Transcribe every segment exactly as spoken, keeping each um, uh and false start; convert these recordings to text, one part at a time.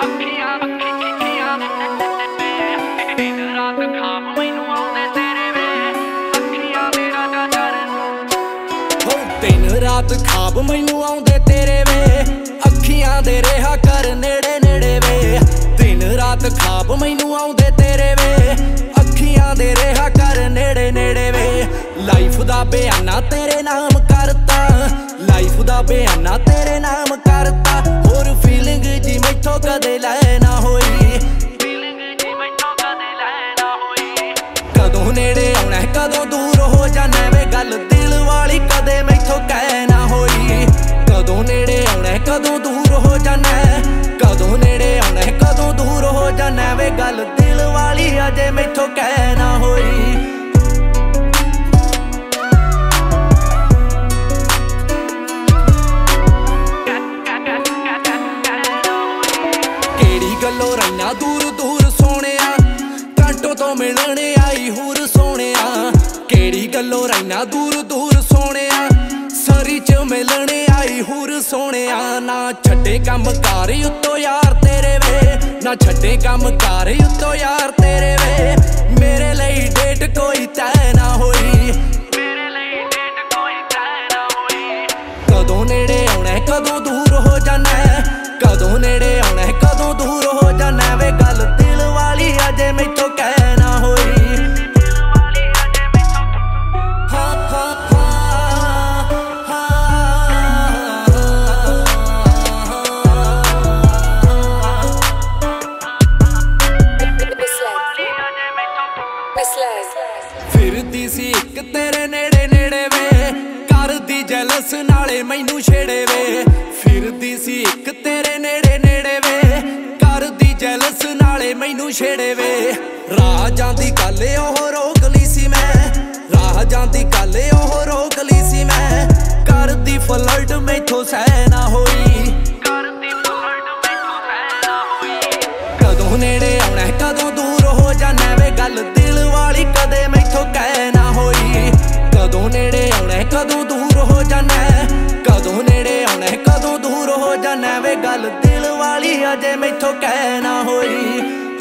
दिन रात खाब मैनू आउंदे तेरे वे अखियां दे रेहा कर नेड़े नेड़े वे। दिन रात खाब मैनू आउंदे तेरे वे अखियां दे रेहा कर नेड़े नेड़े वे। लाइफ दा बयाना तेरे नाम करता, लाइफ दा बयाना तेरे नाम करता। होर फीलिंग जी मैथों कदे लै ना होई, कदों नेड़े आउणा कदों दूर हो जाना वे। गल दिल वाली कदे मैथों कह ना होई, कदों नेड़े आउणा कदों दूर हो जाना, कदों नेड़े आउणा कदों दूर हो जाना वे। गल दिल वाली अजे मैथों कह ना होई। केड़ी गल्लों रहीना दूर दूर सोहणिया, घंटों तो मिलने आई हुर सोहणिया। केड़ी गल्लों रहीना दूर दूर सोहणिया, सरी च मिलने आई हुर सोहणिया। ना छड्डे कम कार उत्तों यार तेरे वे, ना छड्डे कम कार उत्तों यार तेरे वे। मेरे लई डेट कोई तय ना होई, कदों नेड़े आउणा कदों दूर हो जाना, कदों नेड़े आउणा कदों दूर हो जाना वे। गल दिल वाली अजे मैथों कह ना होई। हाँ हाँ हाँ फिरदी सी इक तेरे नेड़े नेड़े वे, करदी जलस नाले मैनू छेड़े वे। फिरदी सी इक तेरे नेड़े नेड़े वे, करदी जलस नाले मैनू छेड़े वे। राह जांदी गल ओह रोक ली सी मैं, राह जांदी गल ओह रोक ली सी मैं। करदी फ्लर्ट मैथों सह ना होई, कदों नेड़े आउणा कदों दूर हो जाना वे। गल दिल वाली कदे मैथों कह ना होई, कदों नेड़े आउणा कदों दूर हो जाना, कदों नेड़े आउणा कदों दूर हो जाना वे। गल दिल वाली अजे मैथों कह ना होई।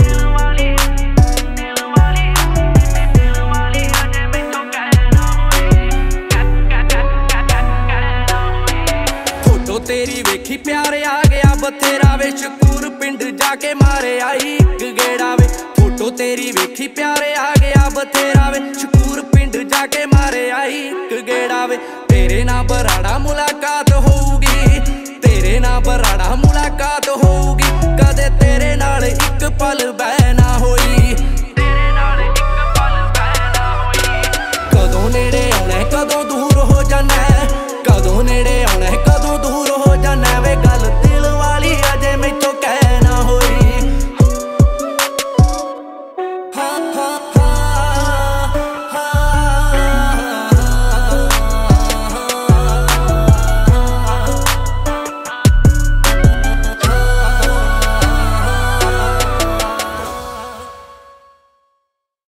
फोटो तेरी वेखी प्यार आ गया बथेरा वे, शकूर पिंड जाके मारे आई इक गेड़ा वे। फोटो तेरी वेखी प्यार आ गया बथेरा वे, शकूर पिंड जाके मारे आई इक गेड़ा वे। तेरे ना बराड़ा मुलाकात होऊगी, तेरे ना बराड़ा मुलाकात होऊगी। कदे तेरे नाल इक पल बह ना होई,